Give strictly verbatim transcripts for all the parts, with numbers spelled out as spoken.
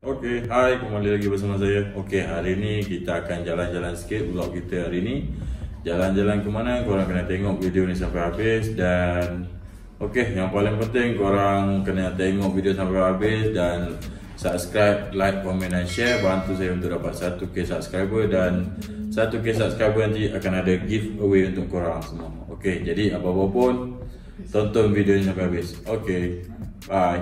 Okey, hai, kembali lagi bersama saya. Okey, hari ni kita akan jalan-jalan sikit. Vlog kita hari ni jalan-jalan ke mana, korang kena tengok video ni sampai habis. Dan okey, yang paling penting korang kena tengok video sampai habis dan subscribe, like, komen dan share. Bantu saya untuk dapat satu K subscriber. Dan satu K subscriber nanti akan ada giveaway untuk korang semua. Okey, jadi apa-apa pun tonton video ni sampai habis. Okey, bye.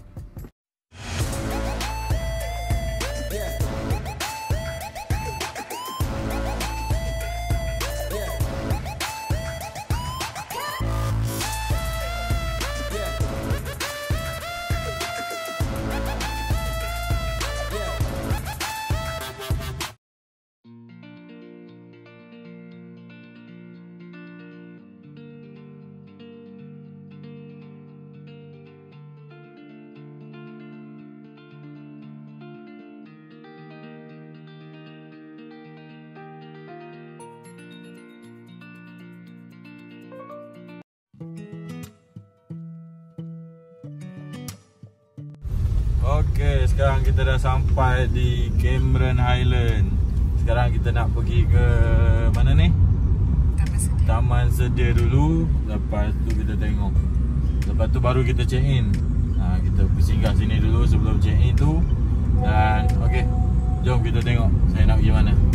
Okey, sekarang kita dah sampai di Cameron Highland. Sekarang kita nak pergi ke mana ni? Taman Sedia. Taman Sedia dulu. Lepas tu kita tengok. Lepas tu baru kita check in. Ha, kita singgah sini dulu sebelum check in tu. Dan okey, jom kita tengok saya nak pergi mana.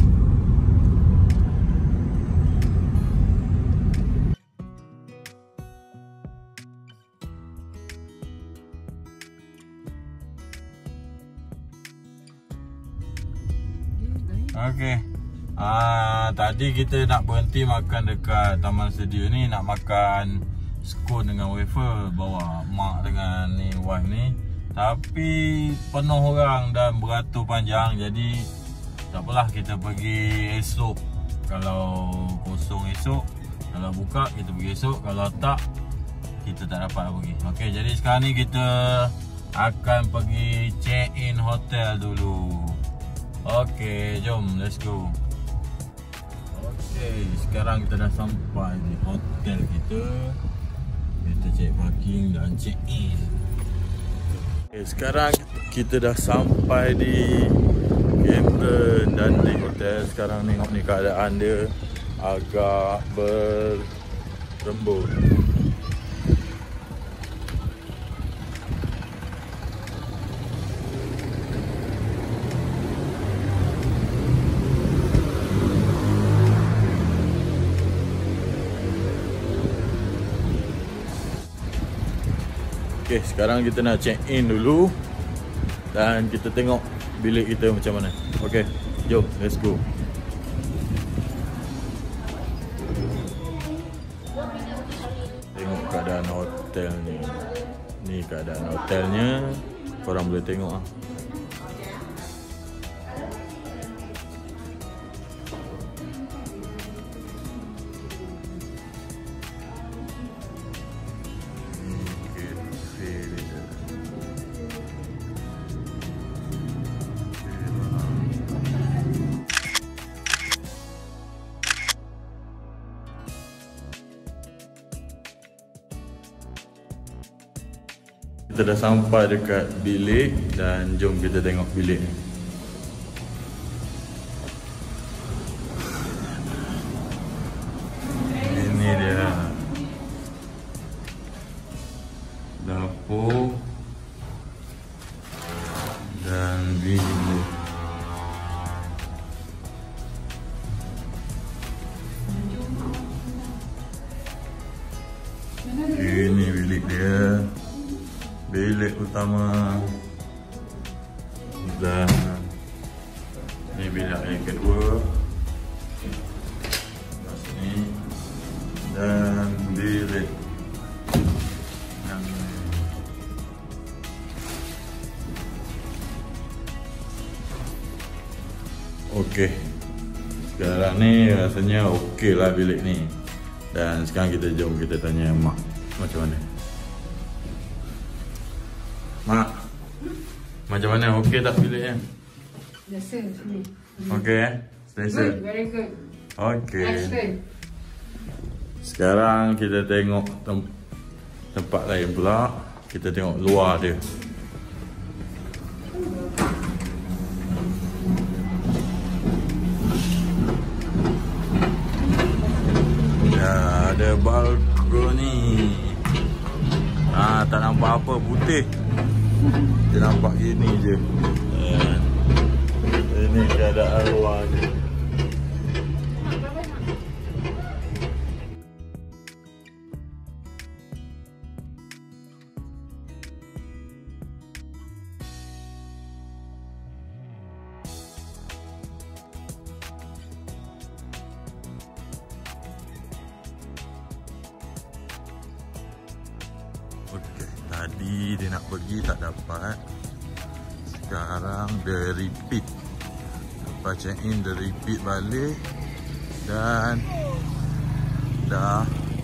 Okey. Ah, tadi kita nak berhenti makan dekat Taman Sedia ni, nak makan scone dengan wafer, bawa mak dengan ni wife ni. Tapi penuh orang dan beratur panjang, jadi tak apalah, kita pergi esok. Kalau kosong esok, kalau buka kita pergi esok, kalau tak kita tak dapat pergi. Okey, jadi sekarang ni kita akan pergi check in hotel dulu. Okey, jom, let's go. Okey, sekarang kita dah sampai di hotel kita. Kita check parking dan check in. Okey, sekarang kita dah sampai di Cameron dan di hotel. Sekarang tengok ni keadaan dia agak berembun. Okay, sekarang kita nak check in dulu dan kita tengok bilik kita macam mana. Okay, jom, let's go. Tengok keadaan hotel ni. Ni keadaan hotelnya. Korang boleh tengok ah. Kita dah sampai dekat bilik dan jom kita tengok bilik ni. Ini dia dapur dan bilik. Ini bilik dia. Bilik utama. Dan ni bilik yang kedua. Sini. Dan bilik yang ni. Okey. Sekarang ni rasanya okey lah bilik ni. Dan sekarang kita jom kita tanya mak macam mana. Mak, macam mana? Okey tak biliknya? Selesa sini. Okey eh? Selesa? Good, very good. Okey. Excellent. Sekarang kita tengok tem tempat lain pula. Kita tengok luar dia. balkoni. Ah, tak nampak apa, putih. Dia nampak gini je. Eh, ini keadaan luarnya. Okey, tadi dia nak pergi tak dapat. Sekarang dia repeat. Lepas check in dia repeat balik. Dan dah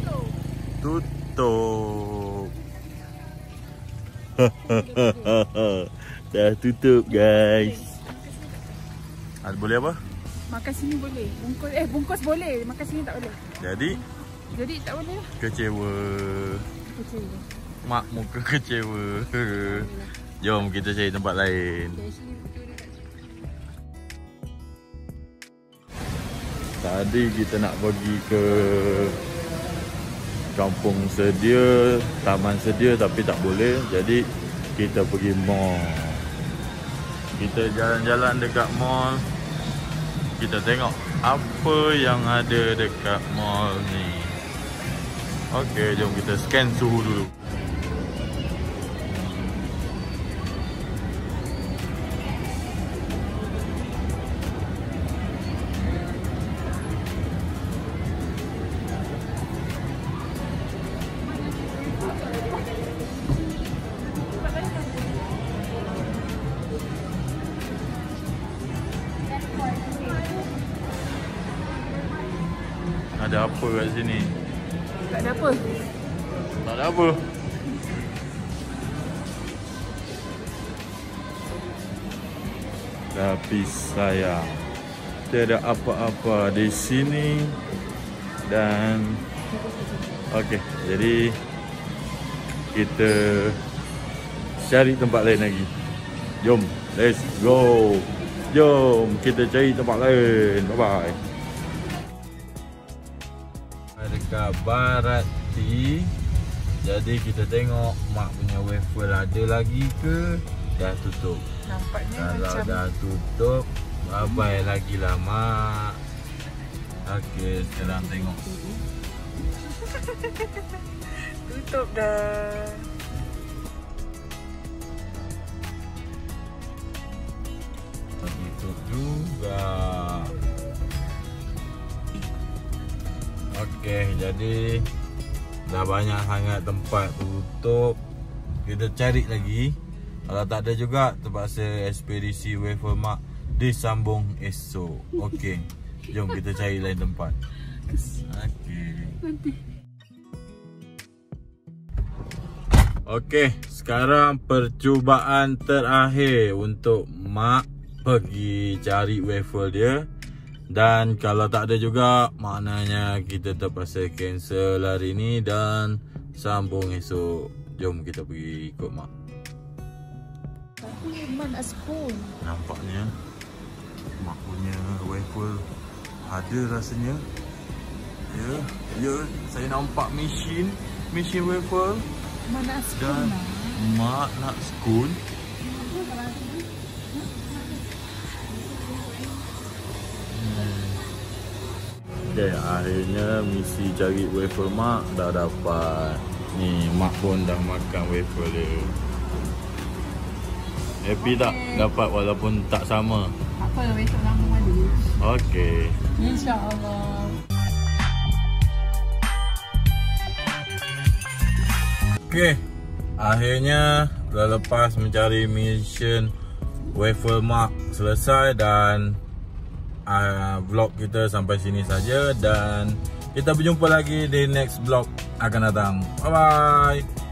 tutup. Dah tutup guys. Ada boleh apa? Makan sini boleh. Bungkus eh bungkus boleh, makan sini tak boleh. Jadi Jadi tak boleh lah. kecewa. Kecewa. Mak muka kecewa. Jom kita cari tempat lain. Tadi kita nak pergi ke kampung sedia, taman sedia tapi tak boleh. Jadi kita pergi mall. Kita jalan-jalan dekat mall. Kita tengok apa yang ada dekat mall ni. Okey, jom kita scan suhu dulu. Ada apa kat sini? Tak ada apa. Tak ada apa. Tapi sayang, tidak apa-apa di sini. Dan okey, jadi kita cari tempat lain lagi. Jom, let's go. Jom kita cari tempat lain. Bye bye. Dekat Barat T. Jadi kita tengok mak punya waffle ada lagi ke dah tutup. Nampaknya Kalau macam dah tutup, bye bye lagi lah mak. Okey, sekarang tengok. tutup dah. Tutup juga. Okey, jadi dah banyak sangat tempat tutup. Kita cari lagi. Kalau tak ada juga, terpaksa ekspedisi waffle mak disambung esok. Okey, jom kita cari lain tempat. Okey. Okey, sekarang percubaan terakhir untuk mak pergi cari waffle dia. Dan kalau tak ada juga, maknanya kita terpaksa cancel hari ni dan sambung esok. Jom kita pergi ikut mak. Tapi mana spoon? Nampaknya mak punya waffle ada rasanya. Ya, ya, saya nampak mesin, mesin waffle. Mana spoon? Dan mak nak spoon. Okay, akhirnya misi cari waffle mak dah dapat. Ni mak pun dah makan waffle dia. Happy tak dapat walaupun tak sama? Apa lah besok lama mandi. Okey. InsyaAllah. Okey. Akhirnya lepas mencari mission waffle mak selesai dan Uh, vlog kita sampai sini saja dan kita berjumpa lagi di next vlog akan datang. Bye bye.